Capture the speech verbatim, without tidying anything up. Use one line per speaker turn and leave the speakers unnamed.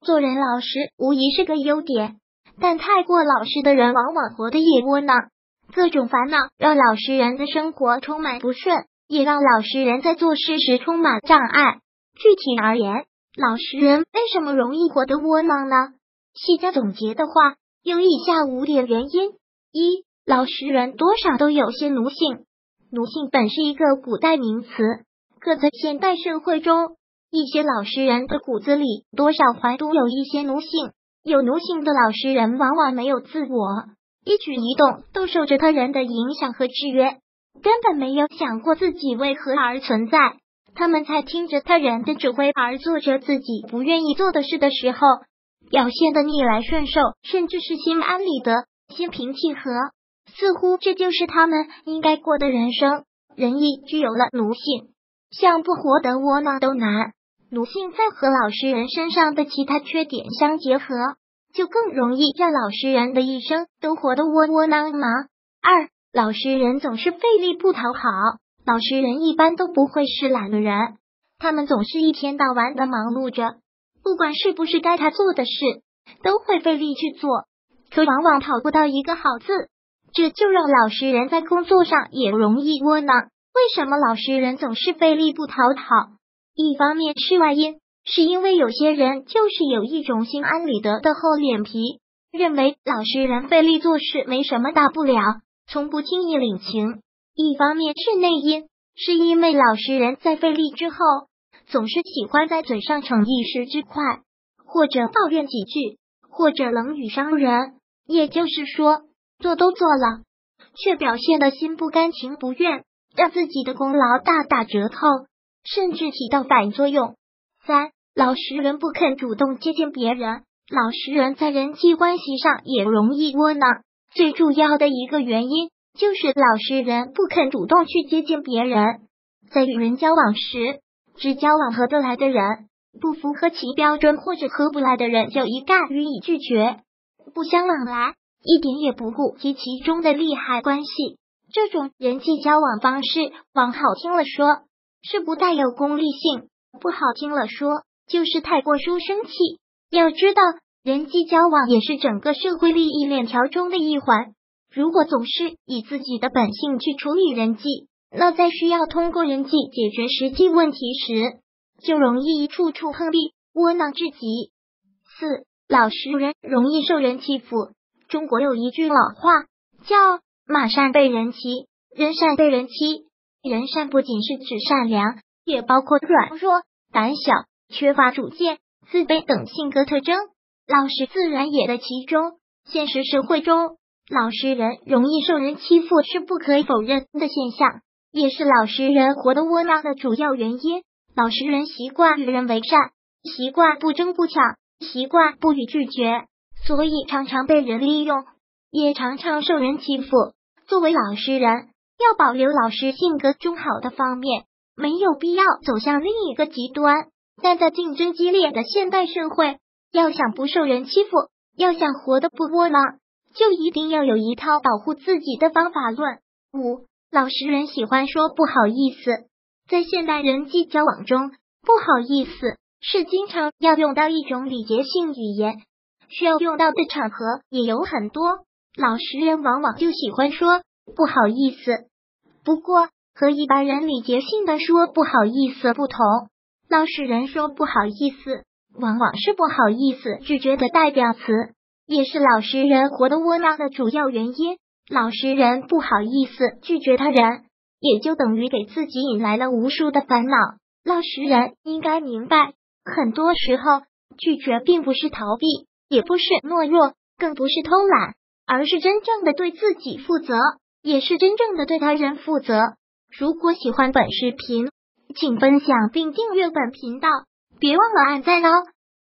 做人老实无疑是个优点，但太过老实的人往往活得也窝囊，各种烦恼让老实人的生活充满不顺，也让老实人在做事时充满障碍。具体而言，老实人为什么容易活得窝囊呢？细加总结的话，有以下五点原因。一、老实人多少都有些奴性。奴性本是一个古代名词，可在现代社会中，一些老实人的骨子里多少还都有一些奴性。有奴性的老实人往往没有自我，一举一动都受着他人的影响和制约，根本没有想过自己为何而存在。他们在听着他人的指挥而做着自己不愿意做的事的时候，表现得逆来顺受，甚至是心安理得，心平气和，似乎这就是他们应该过的人生。人一具有了奴性，想不活得窝囊都难。奴性在和老实人身上的其他缺点相结合，就更容易让老实人的一生都活得窝窝囊囊。二、老实人总是费力不讨好。老实人一般都不会是懒的人，他们总是一天到晚的忙碌着，不管是不是该他做的事，都会费力去做，可往往讨不到一个好字，这就让老实人在工作上也容易窝囊。为什么老实人总是费力不讨好？一方面是外因，是因为有些人就是有一种心安理得的厚脸皮，认为老实人费力做事没什么大不了，从不轻易领情。一方面是内因，是因为老实人在费力之后，总是喜欢在嘴上逞一时之快，或者抱怨几句，或者冷语伤人。也就是说，做都做了，却表现得心不甘情不愿，让自己的功劳大打折扣，甚至起到反作用。三、老实人不肯主动接近别人。老实人在人际关系上也容易窝囊，最主要的一个原因就是老实人不肯主动去接近别人。在与人交往时，只交往合得来的人，不符合其标准或者合不来的人就一概予以拒绝，不相往来，一点也不顾及其中的利害关系。这种人际交往方式，往好听了说是不带有功利性，不好听了说就是太过书生气。要知道，人际交往也是整个社会利益链条中的一环，如果总是以自己的本性去处理人际，那在需要通过人际解决实际问题时，就容易处处碰壁，窝囊至极。四、老实人容易受人欺负。中国有一句老话叫马善被人骑，人善被人欺。人善不仅是指善良，也包括软弱、胆小、缺乏主见、自卑等性格特征。老实自然也在其中。现实社会中，老实人容易受人欺负是不可以否认的现象，也是老实人活得窝囊的主要原因。老实人习惯与人为善，习惯不争不抢，习惯不予拒绝，所以常常被人利用，也常常受人欺负。作为老实人，要保留老实性格中好的方面，没有必要走向另一个极端。但在竞争激烈的现代社会，要想不受人欺负，要想活得不窝囊，就一定要有一套保护自己的方法论。五、老实人喜欢说不好意思。在现代人际交往中，不好意思是经常要用到一种礼节性语言，需要用到的场合也有很多，老实人往往就喜欢说不好意思。不过和一般人礼节性的说不好意思不同，老实人说不好意思往往是不好意思拒绝的代表词，也是老实人活得窝囊的主要原因。老实人不好意思拒绝他人，也就等于给自己引来了无数的烦恼。老实人应该明白，很多时候拒绝并不是逃避，也不是懦弱，更不是偷懒，而是真正的对自己负责，也是真正的对他人负责。如果喜欢本视频，请分享并订阅本频道，别忘了按赞哦。